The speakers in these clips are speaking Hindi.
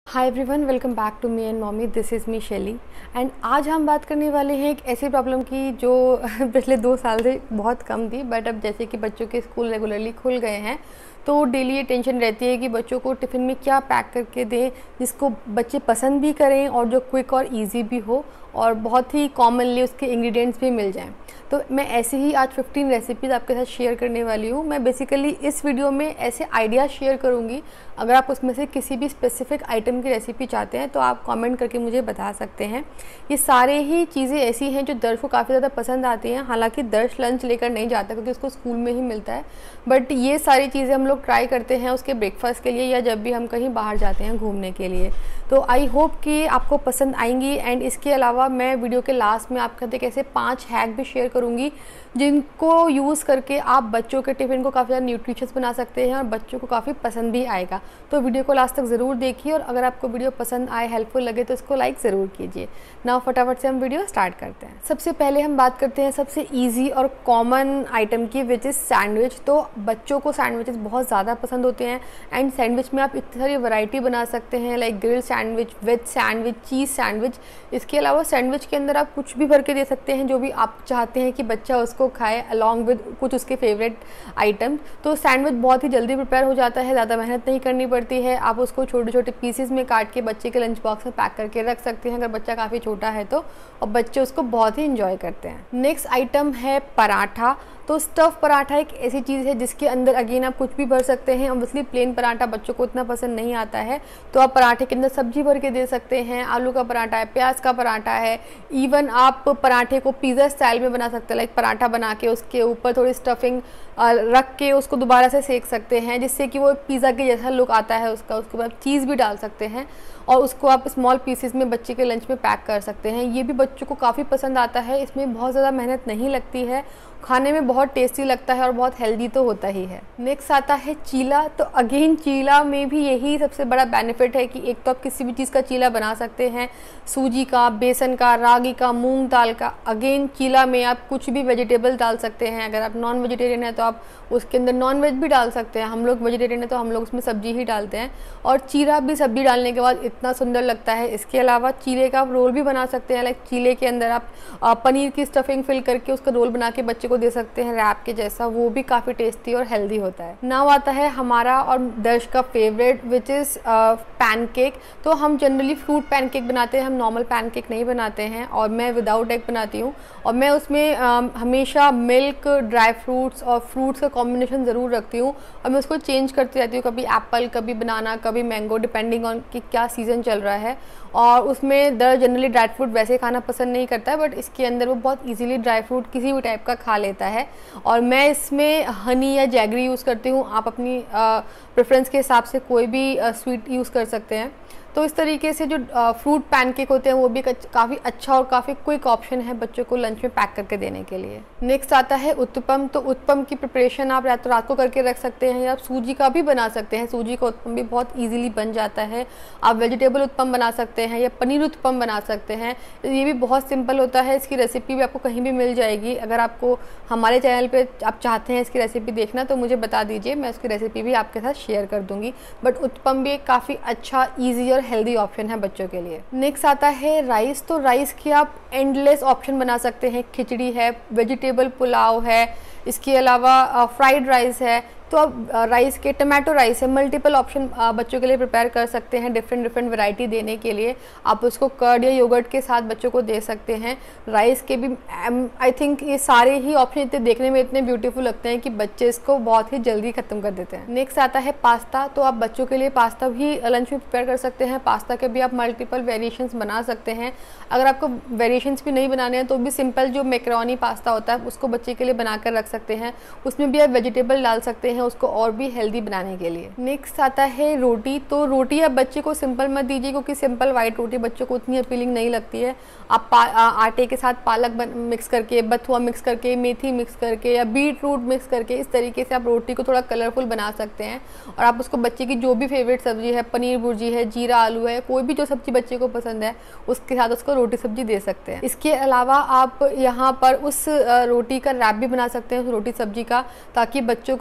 Hi everyone, welcome back to me and mommy. This is me Shaily and आज हम बात करने वाले हैं एक ऐसी प्रॉब्लम की जो पिछले 2 साल से बहुत कम थी, बट अब जैसे कि बच्चों के स्कूल रेगुलरली खुल गए हैं तो डेली ये टेंशन रहती है कि बच्चों को टिफ़िन में क्या पैक करके दें जिसको बच्चे पसंद भी करें और जो क्विक और इजी भी हो और बहुत ही कॉमनली उसके इंग्रेडिएंट्स भी मिल जाएं। तो मैं ऐसे ही आज 15 रेसिपीज़ आपके साथ शेयर करने वाली हूँ। मैं बेसिकली इस वीडियो में ऐसे आइडियाज़ शेयर करूँगी। अगर आप उसमें से किसी भी स्पेसिफिक आइटम की रेसिपी चाहते हैं तो आप कमेंट करके मुझे बता सकते हैं। ये सारे ही चीज़ें ऐसी हैं जो दर्श को काफ़ी ज़्यादा पसंद आती हैं। हालांकि दर्श लंच लेकर नहीं जाता क्योंकि उसको स्कूल में ही मिलता है, बट ये सारी चीज़ें हम लोग ट्राई करते हैं उसके ब्रेकफास्ट के लिए या जब भी हम कहीं बाहर जाते हैं घूमने के लिए। तो आई होप कि आपको पसंद आएंगी। एंड इसके अलावा मैं वीडियो के लास्ट में आपके साथ ऐसे 5 हैक भी शेयर करूँगी जिनको यूज़ करके आप बच्चों के टिफ़िन को काफ़ी ज़्यादा न्यूट्रिशियस बना सकते हैं और बच्चों को काफ़ी पसंद भी आएगा। तो वीडियो को लास्ट तक ज़रूर देखिए और अगर आपको वीडियो पसंद आए, हेल्पफुल लगे तो इसको लाइक ज़रूर कीजिए। नाउ फटाफट से हम वीडियो स्टार्ट करते हैं। सबसे पहले हम बात करते हैं सबसे ईजी और कॉमन आइटम की, विच इज़ सैंडविच। तो बच्चों को सैंडविचेस बहुत ज़्यादा पसंद होते हैं एंड सैंडविच में आप इतनी सारी वैरायटी बना सकते हैं, like grill sandwich, veg sandwich, cheese sandwich. इसके अलावा सैंडविच के अंदर आप कुछ भी भर के दे सकते हैं जो भी आप चाहते हैं कि बच्चा उसको खाए अलॉन्ग विद कुछ उसके फेवरेट आइटम। तो सैंडविच बहुत ही जल्दी प्रिपेयर हो जाता है, ज़्यादा मेहनत नहीं करनी पड़ती है। आप उसको छोटे छोटे पीसेस में काट के बच्चे के लंच बॉक्स में पैक करके रख सकते हैं अगर बच्चा काफ़ी छोटा है तो, और बच्चे उसको बहुत ही इंजॉय करते हैं। नेक्स्ट आइटम है पराठा। तो स्टफ़ पराठा एक ऐसी चीज़ है जिसके अंदर अगेन आप कुछ भी भर सकते हैं। ऑब्वियसली प्लेन पराठा बच्चों को इतना पसंद नहीं आता है तो आप पराठे के अंदर सब्जी भर के दे सकते हैं। आलू का पराठा है, प्याज का पराठा है, इवन आप पराठे को पिज़्ज़ा स्टाइल में बना सकते हैं, लाइक पराठा बना के उसके ऊपर थोड़ी स्टफिंग रख के उसको दोबारा से सेक सकते हैं जिससे कि वो पिज़्ज़ा के जैसा लुक आता है उसका। उसके बाद चीज़ भी डाल सकते हैं और उसको आप स्मॉल पीसेस में बच्चे के लंच में पैक कर सकते हैं। ये भी बच्चों को काफ़ी पसंद आता है। इसमें बहुत ज़्यादा मेहनत नहीं लगती है, खाने में बहुत टेस्टी लगता है और बहुत हेल्दी तो होता ही है। नेक्स्ट आता है चीला। तो अगेन चीला में भी यही सबसे बड़ा बेनिफिट है कि एक तो आप किसी भी चीज़ का चीला बना सकते हैं, सूजी का, बेसन का, रागी का, मूंग दाल का। अगेन चीला में आप कुछ भी वेजिटेबल डाल सकते हैं। अगर आप नॉन वेजिटेरियन है तो आप उसके अंदर नॉन वेज भी डाल सकते हैं। हम लोग वेजिटेरियन है तो हम लोग उसमें सब्जी ही डालते हैं और चीला भी सब्जी डालने के बाद इतना सुंदर लगता है। इसके अलावा चीले का आप रोल भी बना सकते हैं, लाइक चीले के अंदर आप पनीर की स्टफिंग फिल करके उसका रोल बना के बच्चे को दे सकते हैं रैप के जैसा। वो भी काफ़ी टेस्टी और हेल्दी होता है। नाउ आता है हमारा और दर्श का फेवरेट, विच इज़ पैनकेक। तो हम जनरली फ्रूट पैनकेक बनाते हैं, हम नॉर्मल पैनकेक नहीं बनाते हैं और मैं विदाउट एग बनाती हूँ और मैं उसमें हमेशा मिल्क, ड्राई फ्रूट्स और फ्रूट्स का कॉम्बिनेशन ज़रूर रखती हूँ और मैं उसको चेंज करती रहती हूँ, कभी एप्पल, कभी बनाना, कभी मैंगो, डिपेंडिंग ऑन कि क्या सीज़न चल रहा है। और उसमें दर्ज जनरली ड्राई फ्रूट वैसे खाना पसंद नहीं करता है, बट इसके अंदर वो बहुत इजीली ड्राई फ्रूट किसी भी टाइप का खा लेता है और मैं इसमें हनी या जैगरी यूज़ करती हूँ। आप अपनी प्रेफरेंस के हिसाब से कोई भी स्वीट यूज़ कर सकते हैं। तो इस तरीके से जो फ्रूट पैनकेक होते हैं वो भी काफ़ी अच्छा और काफ़ी क्विक ऑप्शन है बच्चों को लंच में पैक करके देने के लिए। नेक्स्ट आता है उत्पम। तो उत्पम की प्रिपरेशन आप या तो रात को करके रख सकते हैं या आप सूजी का भी बना सकते हैं। सूजी का उत्पम भी बहुत इजीली बन जाता है। आप वेजिटेबल उत्पम बना सकते हैं या पनीर उत्पम बना सकते हैं। ये भी बहुत सिंपल होता है। इसकी रेसिपी भी आपको कहीं भी मिल जाएगी। अगर आपको हमारे चैनल पर आप चाहते हैं इसकी रेसिपी देखना तो मुझे बता दीजिए, मैं उसकी रेसिपी भी आपके साथ शेयर कर दूँगी। बट उत्पम भी एक काफ़ी अच्छा, ईजी और हेल्दी ऑप्शन है बच्चों के लिए। नेक्स्ट आता है राइस। तो राइस की आप एंडलेस ऑप्शन बना सकते हैं। खिचड़ी है, वेजिटेबल पुलाव है, इसके अलावा फ्राइड राइस है। तो अब राइस के टमाटो राइस है, मल्टीपल ऑप्शन बच्चों के लिए प्रिपेयर कर सकते हैं डिफरेंट वैरायटी देने के लिए। आप उसको कर्ड या योगर्ट के साथ बच्चों को दे सकते हैं। राइस के भी आई थिंक ये सारे ही ऑप्शन इतने देखने में इतने ब्यूटीफुल लगते हैं कि बच्चे इसको बहुत ही जल्दी ख़त्म कर देते हैं। नेक्स्ट आता है पास्ता। तो आप बच्चों के लिए पास्ता भी लंच में प्रिपेयर कर सकते हैं। पास्ता के भी आप मल्टीपल वेरिएशंस बना सकते हैं। अगर आपको वेरिएशंस भी नहीं बनाने हैं तो भी सिंपल जो मैकरोनी पास्ता होता है उसको बच्चे के लिए बनाकर रख सकते हैं। उसमें भी आप वेजिटेबल डाल सकते हैं उसको और भी हेल्दी बनाने के लिए। नेक्स्ट आता है रोटी। तो रोटी आप बच्चे को सिंपल मत दीजिए क्योंकि सिंपल वाइट रोटी बच्चों को उतनी अपीलिंग नहीं लगती है। आप आटे के साथ पालक मिक्स करके, बथुआ मिक्स करके, मेथी मिक्स करके या बीट रूट मिक्स करके इस तरीके से आप रोटी को थोड़ा कलरफुल बना सकते हैं और आप उसको बच्चे की जो भी फेवरेट सब्जी है, पनीर भुर्जी है, जीरा आलू है, कोई भी जो सब्जी बच्चे को पसंद है उसके साथ उसको रोटी सब्जी दे सकते हैं। इसके अलावा आप यहाँ पर उस रोटी का रैप भी बना सकते हैं उस रोटी सब्जी का, ताकि बच्चों को वो थोड़ा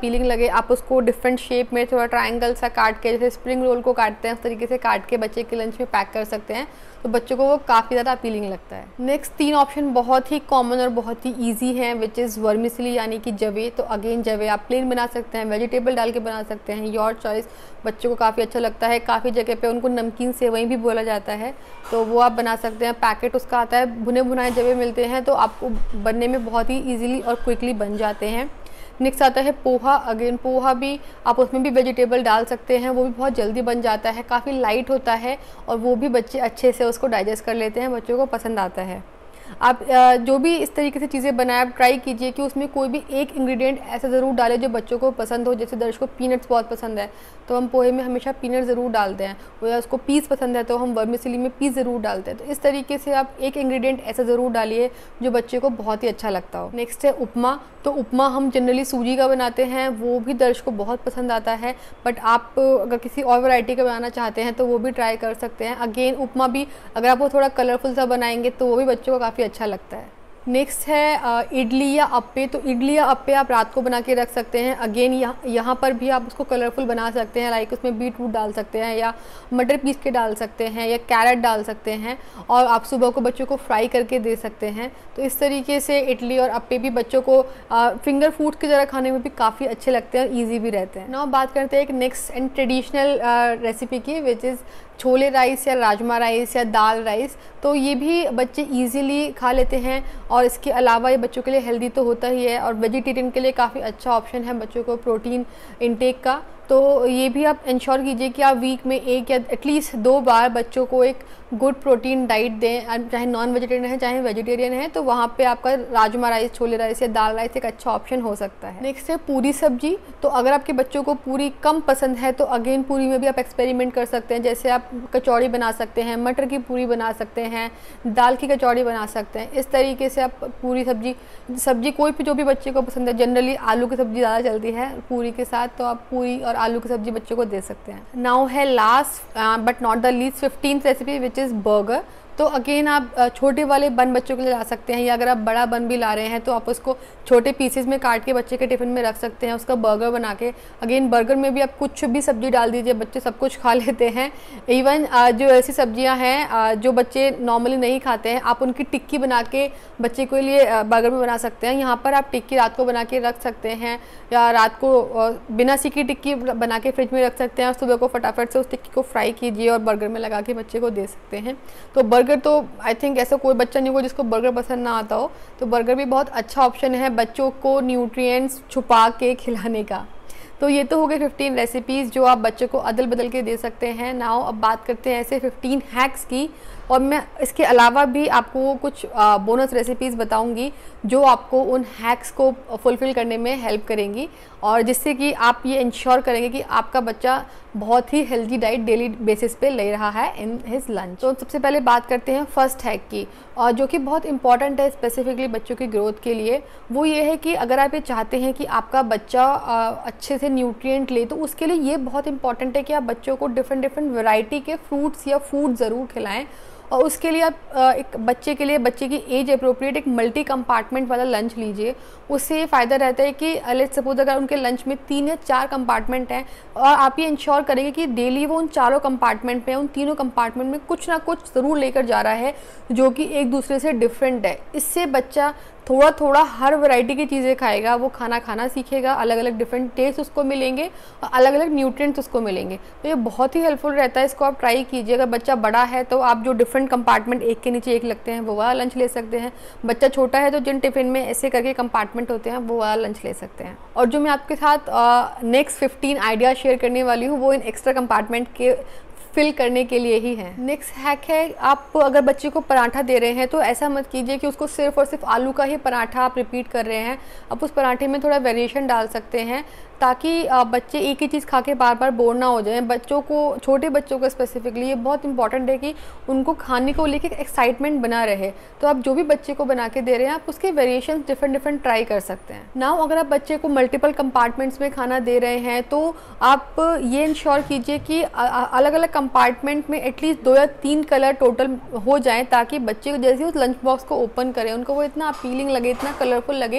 अपीलिंग लगे, आप उसको डिफरेंट शेप में थोड़ा ट्रायंगल सा काट के, जैसे स्प्रिंग रोल को काटते हैं उस तरीके से काट के बच्चे के लंच में पैक कर सकते हैं, तो बच्चों को वो काफ़ी ज़्यादा अपीलिंग लगता है। नेक्स्ट 3 ऑप्शन बहुत ही कॉमन और बहुत ही ईजी हैं, विच इज़ वर्मिसली यानी कि जवे। तो अगेन जवे आप प्लेन बना सकते हैं, वेजिटेबल डाल के बना सकते हैं, योर चॉइस। बच्चों को काफ़ी अच्छा लगता है, काफ़ी जगह पे उनको नमकीन सेवई भी बोला जाता है, तो वो आप बना सकते हैं। पैकेट उसका आता है, भुने भुनाए जवे मिलते हैं, तो आपको बनने में बहुत ही ईजिली और क्विकली बन जाते हैं। नेक्स्ट आता है पोहा। अगेन पोहा भी आप उसमें भी वेजिटेबल डाल सकते हैं, वो भी बहुत जल्दी बन जाता है, काफ़ी लाइट होता है और वो भी बच्चे अच्छे से उसको डाइजेस्ट कर लेते हैं, बच्चों को पसंद आता है। आप जो भी इस तरीके से चीज़ें बनाएं, आप ट्राई कीजिए कि उसमें कोई भी एक इंग्रेडिएंट ऐसा ज़रूर डालें जो बच्चों को पसंद हो। जैसे दर्श को पीनट्स बहुत पसंद है, तो हम पोहे में हमेशा पीनट ज़रूर डालते हैं, या उसको पीस पसंद है तो हम वर्मिसेली में पीस ज़रूर डालते हैं। तो इस तरीके से आप एक इंग्रेडिएंट ऐसा ज़रूर डालिए जो बच्चे को बहुत ही अच्छा लगता हो। नेक्स्ट है उपमा। तो उपमा हम जनरली सूजी का बनाते हैं, वो भी दर्श को बहुत पसंद आता है, बट आप अगर किसी और वैरायटी का बनाना चाहते हैं तो वो भी ट्राई कर सकते हैं। अगेन उपमा भी अगर आप वो थोड़ा कलरफुल सा बनाएंगे तो वो भी बच्चों को काफ़ी अच्छा लगता है। नेक्स्ट है इडली या अप्पे। तो इडली या अप्पे आप रात को बना के रख सकते हैं। अगेन यहाँ पर भी आप उसको कलरफुल बना सकते हैं, लाइक उसमें बीट रूट डाल सकते हैं या मटर पीस के डाल सकते हैं या कैरेट डाल सकते हैं, और आप सुबह को बच्चों को फ्राई करके दे सकते हैं। तो इस तरीके से इडली और अप्पे भी बच्चों को फिंगर फूड की तरह खाने में भी काफ़ी अच्छे लगते हैं और ईजी भी रहते हैं। नाउ बात करते हैं एक नेक्स्ट एंड ट्रेडिशनल रेसिपी की, विच इज़ छोले राइस या राजमा राइस या दाल राइस। तो ये भी बच्चे इजीली खा लेते हैं, और इसके अलावा ये बच्चों के लिए हेल्दी तो होता ही है, और वेजिटेरियन के लिए काफ़ी अच्छा ऑप्शन है बच्चों को प्रोटीन इनटेक का। तो ये भी आप इंश्योर कीजिए कि आप वीक में 1 या एटलीस्ट 2 बार बच्चों को एक गुड प्रोटीन डाइट दें, चाहे नॉन वेजिटेरियन है चाहे वेजिटेरियन है, तो वहाँ पे आपका राजमा राइस, छोले राइस या दाल राइस एक अच्छा ऑप्शन हो सकता है। नेक्स्ट है पूरी सब्जी। तो अगर आपके बच्चों को पूरी कम पसंद है तो अगेन पूरी में भी आप एक्सपेरिमेंट कर सकते हैं। जैसे आप कचौड़ी बना सकते हैं, मटर की पूरी बना सकते हैं, दाल की कचौड़ी बना सकते हैं। इस तरीके से आप पूरी सब्जी कोई भी जो भी बच्चे को पसंद है, जनरली आलू की सब्ज़ी ज़्यादा चलती है पूरी के साथ, तो आप पूरी और आलू की सब्ज़ी बच्चों को दे सकते हैं। नाउ है last but not the least 15th recipe, which is burger. तो अगेन आप छोटे वाले बन बच्चों के लिए ला सकते हैं, या अगर आप बड़ा बन भी ला रहे हैं तो आप उसको छोटे पीसेस में काट के बच्चे के टिफ़िन में रख सकते हैं, उसका बर्गर बना के। अगेन बर्गर में भी आप कुछ भी सब्ज़ी डाल दीजिए, बच्चे सब कुछ खा लेते हैं। इवन जो ऐसी सब्जियां हैं जो बच्चे नॉर्मली नहीं खाते हैं, आप उनकी टिक्की बना के बच्चे के लिए बर्गर में बना सकते हैं। यहाँ पर आप टिक्की रात को बना के रख सकते हैं, या रात को बिना सीखी टिक्की बना के फ्रिज में रख सकते हैं, और सुबह को फटाफट से उस टिक्की को फ्राई कीजिए और बर्गर में लगा के बच्चे को दे सकते हैं। तो बर्गर तो आई थिंक ऐसा कोई बच्चा नहीं होगा जिसको बर्गर पसंद ना आता हो, तो बर्गर भी बहुत अच्छा ऑप्शन है बच्चों को न्यूट्रिएंट्स छुपा के खिलाने का। तो ये तो हो गए 15 रेसिपीज़ जो आप बच्चों को अदल बदल के दे सकते हैं। नाउ अब बात करते हैं ऐसे 15 हैक्स की, और मैं इसके अलावा भी आपको कुछ बोनस रेसिपीज़ बताऊंगी जो आपको उन हैक्स को फुलफ़िल करने में हेल्प करेंगी, और जिससे कि आप ये इंश्योर करेंगे कि आपका बच्चा बहुत ही हेल्दी डाइट डेली बेसिस पे ले रहा है इन हिज लंच। तो सबसे पहले बात करते हैं फर्स्ट हैक की, और जो कि बहुत इंपॉर्टेंट है स्पेसिफिकली बच्चों की ग्रोथ के लिए। वो ये है कि अगर आप ये चाहते हैं कि आपका बच्चा अच्छे से न्यूट्रिएंट ले, तो उसके लिए ये बहुत इंपॉर्टेंट है कि आप बच्चों को डिफरेंट वैरायटी के फ्रूट्स या फूड ज़रूर खिलाएं। और उसके लिए आप एक बच्चे के लिए बच्चे की एज अप्रोप्रिएट एक मल्टी कंपार्टमेंट वाला लंच लीजिए। उससे ये फ़ायदा रहता है कि लेट्स सपोज अगर उनके लंच में 3 या 4 कंपार्टमेंट हैं, और आप ये इंश्योर करेंगे कि डेली वो उन चारों कंपार्टमेंट में, उन तीनों कंपार्टमेंट में कुछ ना कुछ ज़रूर लेकर जा रहा है जो कि एक दूसरे से डिफरेंट है। इससे बच्चा थोड़ा थोड़ा हर वैरायटी की चीज़ें खाएगा, वो खाना सीखेगा, अलग अलग डिफरेंट टेस्ट उसको मिलेंगे और अलग अलग न्यूट्रिएंट्स उसको मिलेंगे। तो ये बहुत ही हेल्पफुल रहता है, इसको आप ट्राई कीजिए। अगर बच्चा बड़ा है तो आप जो डिफरेंट कंपार्टमेंट एक के नीचे एक लगते हैं वो वाला लंच ले सकते हैं। बच्चा छोटा है तो जिन टिफ़िन में ऐसे करके कंपार्टमेंट होते हैं वो वाला लंच ले सकते हैं। और जो मैं आपके साथ नेक्स्ट 15 आइडिया शेयर करने वाली हूँ वो इन एक्स्ट्रा कंपार्टमेंट के फिल करने के लिए ही है। नेक्स्ट हैक है, आप अगर बच्चे को पराठा दे रहे हैं तो ऐसा मत कीजिए कि उसको सिर्फ और सिर्फ आलू का ही पराठा आप रिपीट कर रहे हैं। आप उस पराठे में थोड़ा वेरिएशन डाल सकते हैं ताकि बच्चे एक ही चीज़ खा के बार बार बोर ना हो जाएं। बच्चों को, छोटे बच्चों को स्पेसिफिकली ये बहुत इंपॉर्टेंट है कि उनको खाने को लेके एक्साइटमेंट बना रहे। तो आप जो भी बच्चे को बना के दे रहे हैं आप उसके वेरिएशन डिफरेंट ट्राई कर सकते हैं। नाउ अगर आप बच्चे को मल्टीपल कंपार्टमेंट्स में खाना दे रहे हैं तो आप ये इंश्योर कीजिए कि अलग अलग कंपार्टमेंट में एटलीस्ट 2 या 3 कलर टोटल हो जाएं, ताकि बच्चे को जैसे उस लंच बॉक्स को ओपन करें उनको वो इतना अपीलिंग लगे, इतना कलरफुल लगे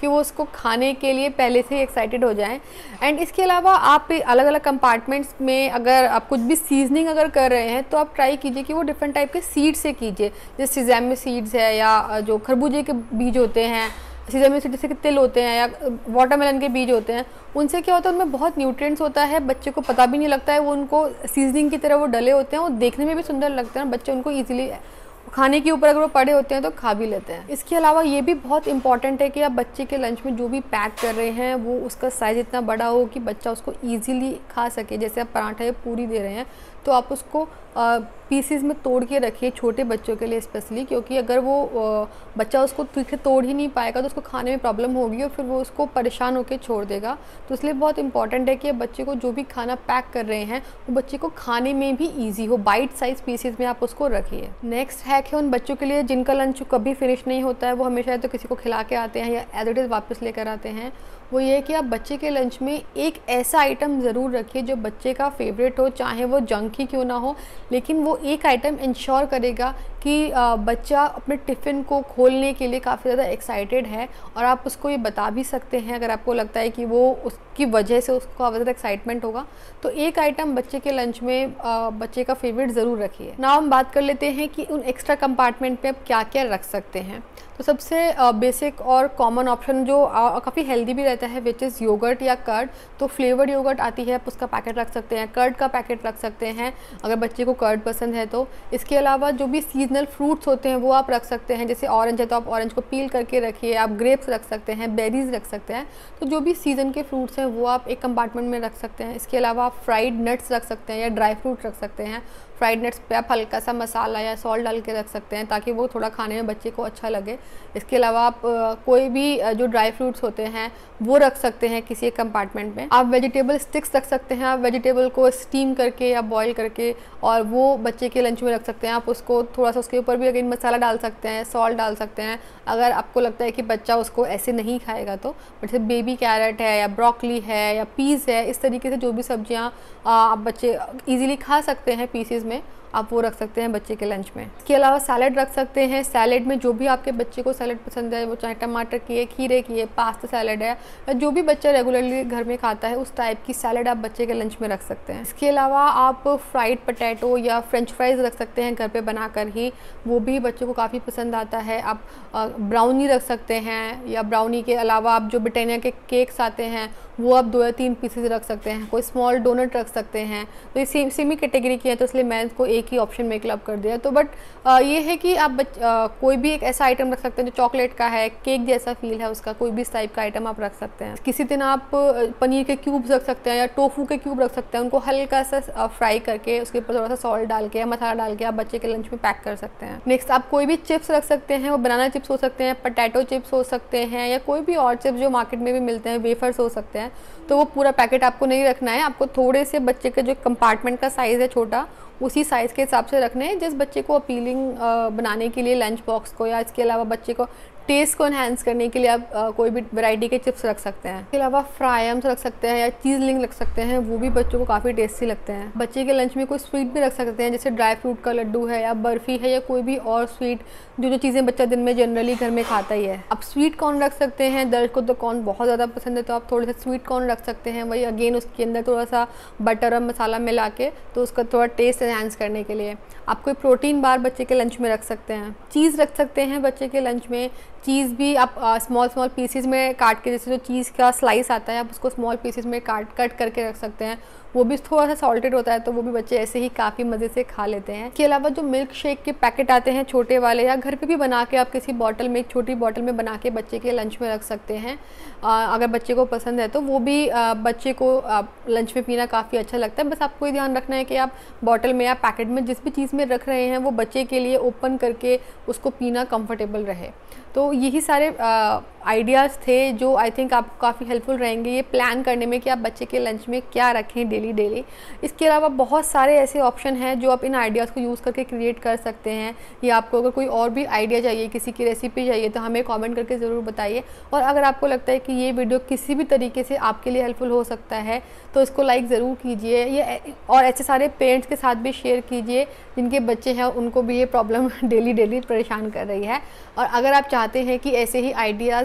कि वो उसको खाने के लिए पहले से ही एक्साइटेड हो जाएं। एंड इसके अलावा आप अलग अलग कंपार्टमेंट्स में अगर आप कुछ भी सीजनिंग अगर कर रहे हैं तो आप ट्राई कीजिए कि वो डिफरेंट टाइप के सीड से कीजिए, जैसे सिज़ेमी सीड्स है या जो खरबूजे के बीज होते हैं, सीजन में जैसे कि तिल होते हैं या वाटरमेलन के बीज होते हैं, उनसे क्या होता है उनमें बहुत न्यूट्रिएंट्स होता है, बच्चे को पता भी नहीं लगता है, वो उनको सीजनिंग की तरह वो डले होते हैं, वो देखने में भी सुंदर लगते हैं, बच्चे उनको ईजिली खाने के ऊपर अगर वो पड़े होते हैं तो खा भी लेते हैं। इसके अलावा ये भी बहुत इंपॉर्टेंट है कि आप बच्चे के लंच में जो भी पैक कर रहे हैं वो उसका साइज़ इतना बड़ा हो कि बच्चा उसको ईजिली खा सके। जैसे आप पराठा या पूरी दे रहे हैं तो आप उसको पीसीज में तोड़ के रखिए, छोटे बच्चों के लिए स्पेशली, क्योंकि अगर वो बच्चा उसको ठीक से तोड़ ही नहीं पाएगा तो उसको खाने में प्रॉब्लम होगी और फिर वो उसको परेशान होकर छोड़ देगा। तो इसलिए बहुत इंपॉर्टेंट है कि बच्चे को जो भी खाना पैक कर रहे हैं वो बच्चे को खाने में भी ईजी हो, बाइट साइज पीसीज में आप उसको रखिए। नेक्स्ट हैक है उन बच्चों के लिए जिनका लंच कभी फिनिश नहीं होता है, वो हमेशा तो किसी को खिला के आते हैं या एज इट इज़ वापस लेकर आते हैं। वो ये है कि आप बच्चे के लंच में एक ऐसा आइटम ज़रूर रखिए जो बच्चे का फेवरेट हो, चाहे वो जंक ही क्यों ना हो, लेकिन वो एक आइटम इंश्योर करेगा कि बच्चा अपने टिफ़िन को खोलने के लिए काफ़ी ज़्यादा एक्साइटेड है। और आप उसको ये बता भी सकते हैं अगर आपको लगता है कि वो उसकी वजह से उसको काफ़ी ज़्यादा एक्साइटमेंट होगा, तो एक आइटम बच्चे के लंच में बच्चे का फेवरेट ज़रूर रखिए। नाउ हम बात कर लेते हैं कि उन एक्स्ट्रा कंपार्टमेंट पे आप क्या क्या रख सकते हैं। तो सबसे बेसिक और कॉमन ऑप्शन जो काफ़ी हेल्दी भी रहता है विच इज़ योगर्ट या कर्ड। तो फ्लेवर्ड योगर्ट आती है, आप उसका पैकेट रख सकते हैं, कर्ड का पैकेट रख सकते हैं अगर बच्चे को कर्ड पसंद है तो। इसके अलावा जो भी सीजनल फ्रूट्स होते हैं वो आप रख सकते हैं, जैसे ऑरेंज है तो आप ऑरेंज को पील करके रखिए, आप ग्रेप्स रख सकते हैं, बेरीज रख सकते हैं। तो जो भी सीज़न के फ्रूट्स हैं वो आप एक कंपार्टमेंट में रख सकते हैं। इसके अलावा आप फ्राइड नट्स रख सकते हैं या ड्राई फ्रूट रख सकते हैं। फ्राइड नट्स पे आप हल्का सा मसाला या सॉल्ट डाल के रख सकते हैं ताकि वो थोड़ा खाने में बच्चे को अच्छा लगे। इसके अलावा आप कोई भी जो ड्राई फ्रूट्स होते हैं वो रख सकते हैं किसी एक कंपार्टमेंट में। आप वेजिटेबल स्टिक्स रख सकते हैं, आप वेजिटेबल को स्टीम करके या बॉईल करके और वो बच्चे के लंच में रख सकते हैं। आप उसको थोड़ा सा उसके ऊपर भी अगेन मसाला डाल सकते हैं, सॉल्ट डाल सकते हैं अगर आपको लगता है कि बच्चा उसको ऐसे नहीं खाएगा तो। जैसे बेबी कैरेट है या ब्रोकली है या पीस है, इस तरीके से जो भी सब्जियाँ आप बच्चे ईजिली खा सकते हैं पीसेस में, आप वो रख सकते हैं बच्चे के लंच में। इसके अलावा सैलड रख सकते हैं। सैलड में जो भी आपके बच्चे को सैलड पसंद है, वो चाहे टमाटर की है, खीरे की है, पास्ता सैलड है, या जो भी बच्चा रेगुलरली घर में खाता है उस टाइप की सैलड आप बच्चे के लंच में रख सकते हैं। इसके अलावा आप फ्राइड पोटैटो या फ्रेंच फ्राइज़ रख सकते हैं घर पे बनाकर ही, वो भी बच्चों को काफ़ी पसंद आता है। आप ब्राउनी रख सकते हैं, या ब्राउनी के अलावा आप जो ब्रिटानिया के केक्स आते हैं वो आप 2 या 3 पीसेज रख सकते हैं। कोई स्मॉल डोनट रख सकते हैं। तो ये सेम ही कैटेगरी की है तो इसलिए मैं इसको एक ही ऑप्शन में क्लब कर दिया। तो बट ये है कि आप कोई भी एक ऐसा आइटम रख सकते हैं जो चॉकलेट का है, केक जैसा फील है उसका, कोई भी इस टाइप का आइटम आप रख सकते हैं। किसी दिन आप पनीर के क्यूब्स रख सकते हैं या टोफू के क्यूब रख सकते हैं, उनको हल्का सा फ्राई करके उसके ऊपर थोड़ा सा सॉल्ट डाल के या मसाला डाल के आप बच्चे के लंच में पैक कर सकते हैं। नेक्स्ट आप कोई भी चिप्स रख सकते हैं, वो बनाना चिप्स हो सकते हैं, पोटैटो चिप्स हो सकते हैं, या कोई भी और चिप्स जो मार्केट में भी मिलते हैं, वेफर्स हो सकते हैं। तो वो पूरा पैकेट आपको नहीं रखना है, आपको थोड़े से बच्चे का जो कंपार्टमेंट का साइज़ है छोटा, उसी साइज़ के हिसाब से रखने हैं जिस बच्चे को अपीलिंग बनाने के लिए लंच बॉक्स को, या इसके अलावा बच्चे को टेस्ट को एनहांस करने के लिए आप कोई भी वैरायटी के चिप्स रख सकते हैं। इसके अलावा फ्रायम्स रख सकते हैं या चीज़ लिंग रख सकते हैं, वो भी बच्चों को काफ़ी टेस्टी लगते हैं। बच्चे के लंच में कोई स्वीट भी रख सकते हैं, जैसे ड्राई फ्रूट का लड्डू है या बर्फ़ी है या कोई भी और स्वीट, जो चीज़ें बच्चा दिन में जनरली घर में खाता ही है। आप स्वीट कॉर्न रख सकते हैं, दर्ज को तो कॉर्न बहुत ज़्यादा पसंद है तो आप थोड़े से स्वीट कॉर्न रख सकते हैं, वही अगेन उसके अंदर थोड़ा सा बटर और मसाला मिला के तो उसका थोड़ा टेस्ट एनहांस करने के लिए। आप कोई प्रोटीन बार बच्चे के लंच में रख सकते हैं। चीज़ रख सकते हैं बच्चे के लंच में। चीज़ भी आप स्मॉल पीसेस में काट के, जैसे जो चीज़ का स्लाइस आता है आप उसको स्मॉल पीसेस में कट करके रख सकते हैं। वो भी थोड़ा सा सॉल्टेड होता है तो वो भी बच्चे ऐसे ही काफ़ी मज़े से खा लेते हैं। इसके अलावा जो मिल्क शेक के पैकेट आते हैं छोटे वाले, या घर पे भी बना के आप किसी बॉटल में, एक छोटी बॉटल में बना के बच्चे के लंच में रख सकते हैं। अगर बच्चे को पसंद है तो वो भी बच्चे को लंच में पीना काफ़ी अच्छा लगता है। बस आपको ये ध्यान रखना है कि आप बॉटल में या पैकेट में जिस भी चीज़ में रख रहे हैं वो बच्चे के लिए ओपन करके उसको पीना कंफर्टेबल रहे। तो यही सारे आइडियाज़ थे जो आई थिंक आपको काफ़ी हेल्पफुल रहेंगे ये प्लान करने में कि आप बच्चे के लंच में क्या रखें डेली। इसके अलावा बहुत सारे ऐसे ऑप्शन हैं जो आप इन आइडियाज़ को यूज़ करके क्रिएट कर सकते हैं। या आपको अगर कोई और भी आइडिया चाहिए, किसी की रेसिपी चाहिए तो हमें कमेंट करके ज़रूर बताइए। और अगर आपको लगता है कि ये वीडियो किसी भी तरीके से आपके लिए हेल्पफुल हो सकता है तो इसको लाइक ज़रूर कीजिए। ये और ऐसे सारे पेरेंट्स के साथ भी शेयर कीजिए जिनके बच्चे हैं उनको भी ये प्रॉब्लम डेली परेशान कर रही है। और अगर आप चाहते हैं कि ऐसे ही ideas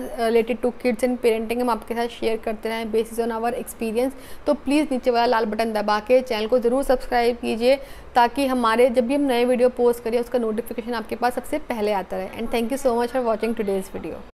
related to kids and parenting हम आपके साथ शेयर करते रहें बेसिस ऑन आवर एक्सपीरियंस। तो प्लीज़ नीचे वाला लाल बटन दबा के चैनल को ज़रूर सब्सक्राइब कीजिए, ताकि हमारे जब भी हम नए वीडियो पोस्ट करें उसका नोटिफिकेशन आपके पास सबसे पहले आता रहे। And thank you so much for watching today's video.